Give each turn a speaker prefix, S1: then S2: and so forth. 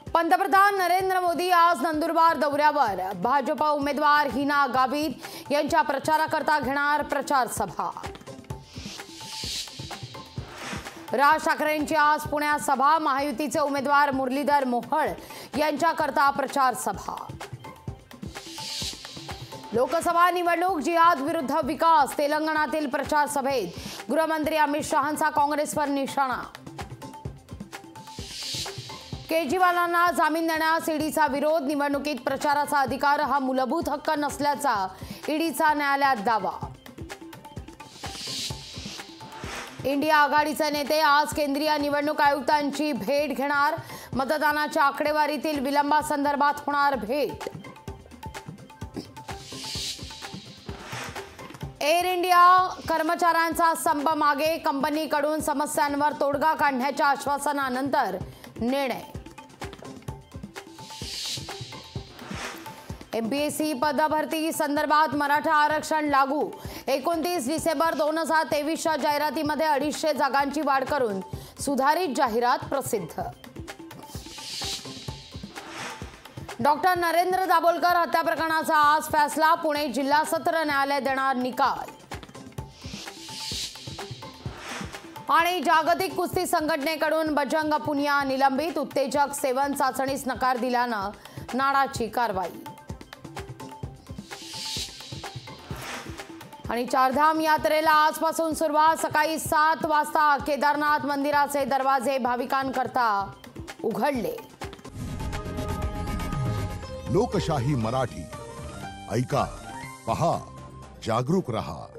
S1: पंतप्रधान नरेंद्र मोदी आज नंदुरबार दौऱ्यावर भाजप उमेदवार हिना गावित यांच्या प्रचाराकरता घेणार प्रचार सभा। राज ठाकरेंची आज पुण्यात सभा, महायुतीचे उमेदवार मुरलीधर मोहोळ यांच्याकरता प्रचार सभा। लोकसभा निवडणूक जिहाद विरुद्ध विकास, तेलंगणातील प्रचार सभेत गृहमंत्री अमित शहांचा काँग्रेसवर निशाणा। केजरीवालांना जामीन देण्यास ईडीचा विरोध, निवडणुकीत प्रचाराचा अधिकार हा मूलभूत हक्क नसल्याचा ईडीचा न्यायालयात दावा। इंडिया आघाडीचे नेते आज केंद्रीय निवडणूक आयुक्तांची भेट घेणार, मतदानाच्या आकडेवारीतील विलंबासंदर्भात होणार भेट। एअर इंडिया कर्मचाऱ्यांचा संप मागे, कंपनीकडून समस्यांवर तोडगा काढण्याच्या आश्वासनानंतर निर्णय। एमपीएससी पदभरती संदर्भात मराठा आरक्षण लागू, 29 डिसेंबर 2023च्या जाहिरातीमध्ये 250 जागांची वाढ करून सुधारित जाहिरात प्रसिद्ध। डॉक्टर नरेंद्र दाभोलकर हत्या प्रकरणाचा आज फैसला, पुणे जिल्हा सत्र न्यायालय देणार निकाल। आणि जागतिक कुस्ती संघटनेकडून बजरंग पुनिया निलंबित, उत्तेजक सेवन चाचणीस नकार दिल्यानं नाडाची कारवाई। आणि चारधाम यात्रेला आजपासून सुरुवात, सकाळी 7 वाजता केदारनाथ मंदिराचे दरवाजे भाविकांकरता उघडले।
S2: लोकशाही मराठी ऐका, पहा, जागरूक रहा।